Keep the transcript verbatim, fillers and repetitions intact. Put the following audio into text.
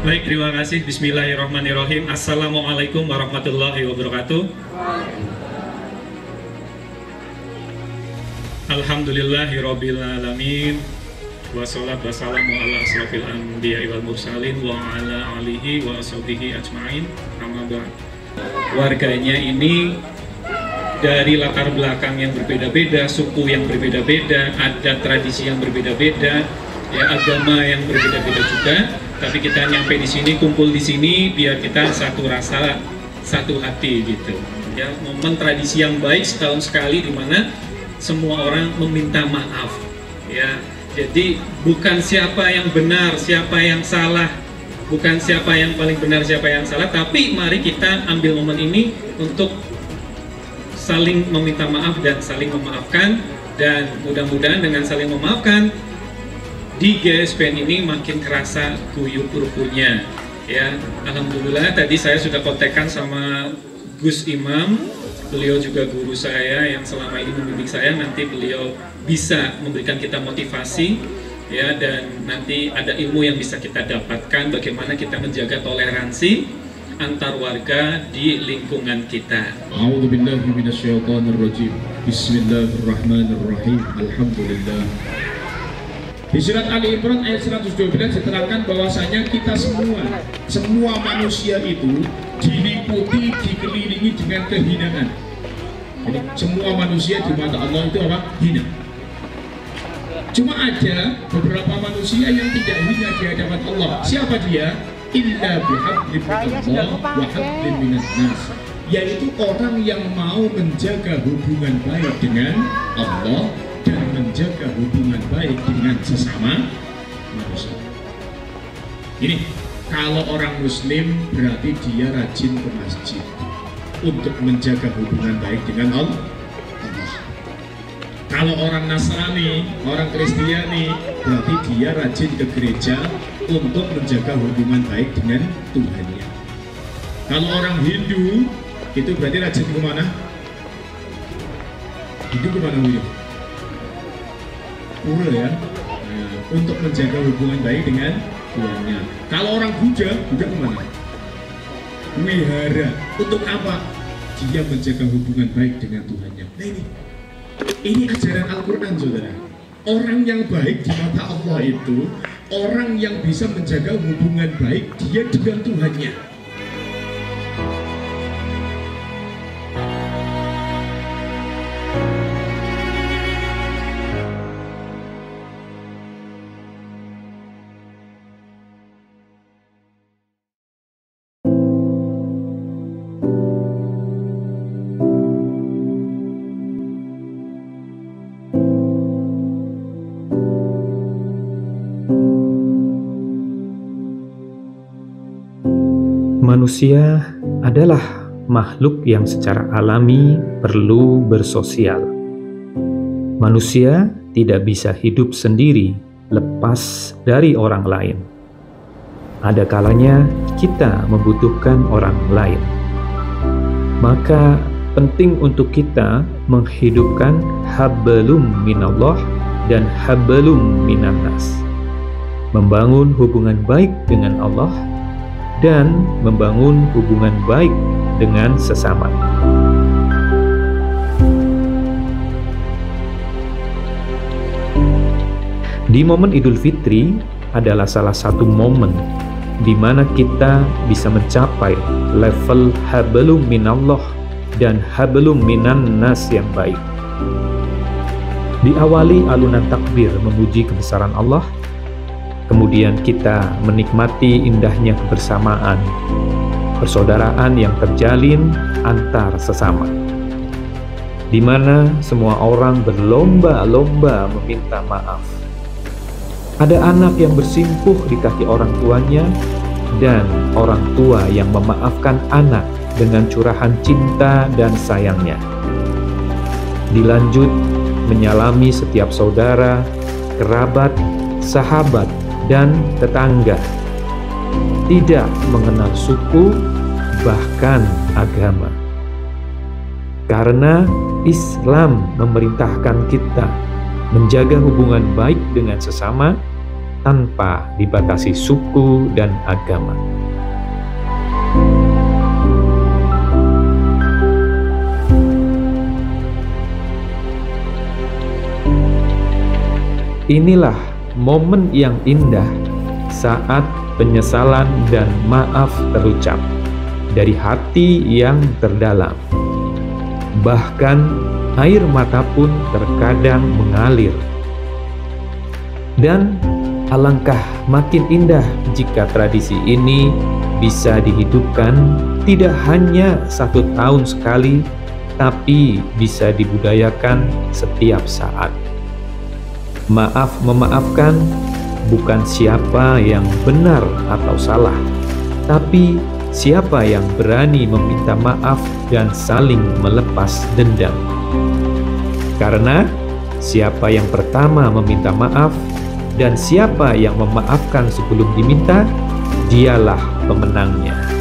Baik, terima kasih. Bismillahirrahmanirrahim. Assalamualaikum warahmatullahi wabarakatuh. Alhamdulillahirabbil alamin. Wassalatu wassalamu ala asrofil anbiya'i wal mursalin wa ala alihi wa ashabihi ajma'in. Amma ba'd. Warganya ini dari latar belakang yang berbeda-beda, suku yang berbeda-beda, adat tradisi yang berbeda-beda, ya agama yang berbeda-beda juga. Tapi kita nyampe di sini, kumpul di sini, biar kita satu rasa, satu hati gitu. Ya, momen tradisi yang baik setahun sekali, di mana semua orang meminta maaf. Ya, jadi bukan siapa yang benar, siapa yang salah, bukan siapa yang paling benar, siapa yang salah. Tapi mari kita ambil momen ini untuk saling meminta maaf dan saling memaafkan. Dan mudah-mudahan dengan saling memaafkan, di G S P N ini makin kerasa guyup rukunya, ya. Alhamdulillah tadi saya sudah kontekan sama Gus Imam, beliau juga guru saya yang selama ini membimbing saya. Nanti beliau bisa memberikan kita motivasi, ya, dan nanti ada ilmu yang bisa kita dapatkan bagaimana kita menjaga toleransi antar warga di lingkungan kita. A'udzubillahi minasyaitonirrajim. Bismillahirrahmanirrahim. Alhamdulillah. Di surat Ali Imran ayat seratus dua belas diterangkan bahwasanya kita semua, semua manusia itu diliputi, dikelilingi dengan kehinaan. Jadi semua manusia di mata Allah itu apa? Hina. Cuma ada beberapa manusia yang tidak hina di hadapan Allah. Siapa dia? Illa bihablin minallah wa hablin minan nas. Yaitu orang yang mau menjaga hubungan baik dengan Allah dan menjaga hubungan baik dengan sesama manusia. Ini kalau orang Muslim berarti dia rajin ke masjid untuk menjaga hubungan baik dengan Allah. Kalau orang Nasrani, orang Kristiani, berarti dia rajin ke gereja untuk menjaga hubungan baik dengan Tuhannya. Kalau orang Hindu, itu berarti rajin kemana? Hindu kemana Hindu? Pura ya, nah, untuk menjaga hubungan baik dengan Tuhannya. Kalau orang Buddha, Buddha kemana? Wihara. Untuk apa? Dia menjaga hubungan baik dengan Tuhannya. Nah ini, ini ajaran Al-Quran, saudara. Orang yang baik di mata Allah itu orang yang bisa menjaga hubungan baik dia dengan Tuhannya. Manusia adalah makhluk yang secara alami perlu bersosial. Manusia tidak bisa hidup sendiri lepas dari orang lain. Ada kalanya kita membutuhkan orang lain. Maka penting untuk kita menghidupkan hablum minallah dan hablum minannas. Membangun hubungan baik dengan Allah dan membangun hubungan baik dengan sesama. Di momen Idul Fitri adalah salah satu momen di mana kita bisa mencapai level hablum minallah dan hablum minan nas yang baik. Diawali alunan takbir memuji kebesaran Allah, kemudian kita menikmati indahnya kebersamaan, persaudaraan yang terjalin antar sesama, di mana semua orang berlomba-lomba meminta maaf. Ada anak yang bersimpuh di kaki orang tuanya, dan orang tua yang memaafkan anak dengan curahan cinta dan sayangnya. Dilanjut menyalami setiap saudara, kerabat, sahabat, dan tetangga, tidak mengenal suku, bahkan agama. Karena Islam memerintahkan kita menjaga hubungan baik dengan sesama, tanpa dibatasi suku dan agama. Inilah momen yang indah saat penyesalan dan maaf terucap dari hati yang terdalam. Bahkan air mata pun terkadang mengalir. Dan alangkah makin indah jika tradisi ini bisa dihidupkan tidak hanya satu tahun sekali, tapi bisa dibudayakan setiap saat. Maaf memaafkan bukan siapa yang benar atau salah, tapi siapa yang berani meminta maaf dan saling melepas dendam. Karena siapa yang pertama meminta maaf dan siapa yang memaafkan sebelum diminta, dialah pemenangnya.